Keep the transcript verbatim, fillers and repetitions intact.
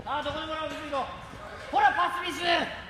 ああ、どこでもらおう、水色。ほら、パスミス。